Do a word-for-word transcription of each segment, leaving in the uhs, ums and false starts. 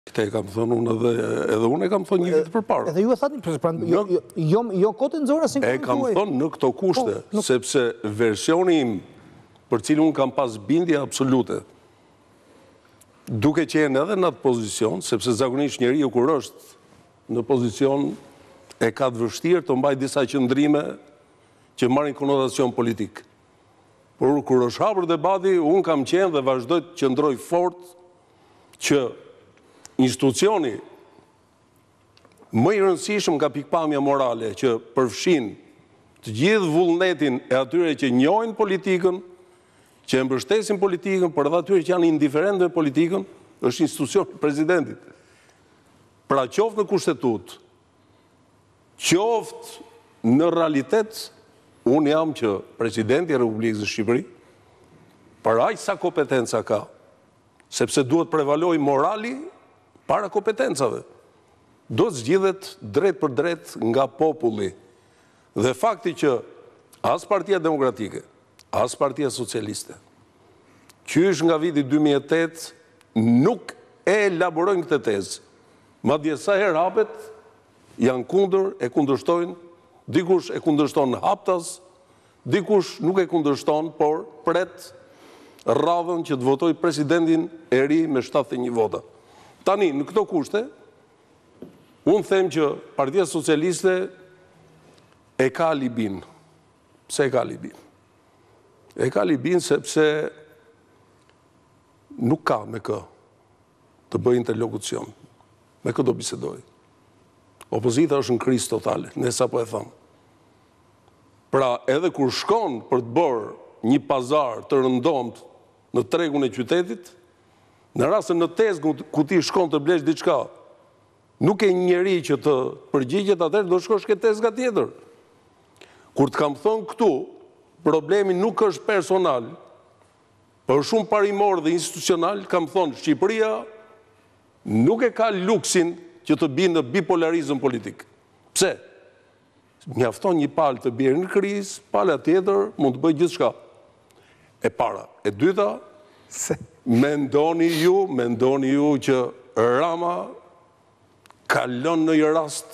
Këte e kam thënë unë edhe, edhe unë e kam thënë një vitë për parë. Edhe ju e thani, jo, jo, jo kote në zora, si e kam thënë në këto kushte, po, sepse versioni im për cilë unë kam pas bindje absolute, duke qenë edhe në atë pozicion, sepse zakonisht njeriu kur është në pozicion e ka të vështirë të mbaj disa qëndrime që marrin konotacion politik. Por kur është hapur debati, unë kam qenë dhe vazhdoj të qëndroj fort që institucioni më i rëndësishëm nga pikpamja morale që përfshin të gjithë vullnetin e atyre që njohin politikën, që e mbështesin politikën, por edhe atyre që janë indiferentë me politikën, është institucioni i presidentit. Pra qoftë në kushtetut, qoftë në realitet, unë jam që presidenti e Republikës së Shqipëri, për aq sa kompetenca ka, sepse duhet prevaloj morali para kompetencave. Do të zgjidhet drejt për drejt nga populli. Dhe fakti që as Partia Demokratike, as Partia Socialiste, qysh nga viti dy mijë e tetë, nuk e elaborojnë këtë tezë. Madje sa herë hapet, janë kundër, e kundërshtojnë, dikush e kundërshton haptas, dikush nuk e kundërshton, por pret radhën që të votoj presidentin e ri me shtatëdhjetë e një vota. Tani, në këto kushte, unë them që Partia Socialiste e ka libin. Pse e ka libin? E ka libin sepse nuk ka me kë të bëjë interlokucion. Me kë do bisedoj. Opozita është në krizë totale, ne sa po e thamë. Pra, edhe kur shkon për të bërë një pazar të rëndomt në tregun e qytetit, në rrasën në tezë ku ti shkon të blesh diçka, nuk e njeri që të përgjigjet atër, do shkosh ke tezga tjetër. Kur të kam thënë këtu, problemi nuk është personal, për shumë parimor dhe institucional, kam thënë Shqipëria nuk e ka luksin që të binë në bipolarizëm politik. Pse? Mjafton një palë të bjerë në krizë, pala tjetër mund të bëjë gjithë shka. E para. E dyta, mendoni ju, mendoni ju që Rama kalon në një rast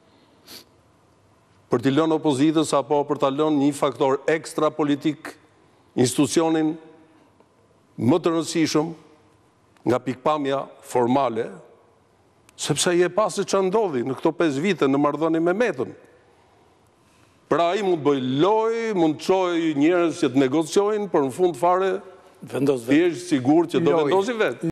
për t'i lënë opozitës apo për t'a lënë një faktor ekstra politik institucionin më të rëndësishëm nga pikpamja formale, sepse i e pasi që ndodhi në këto pesë vite në marrëdhënie me Metën. Pra ai mund të bëj loj, mund të çojë njerëz që të negociojnë, por në fund fare thjesht sigur që do vendosi vetë.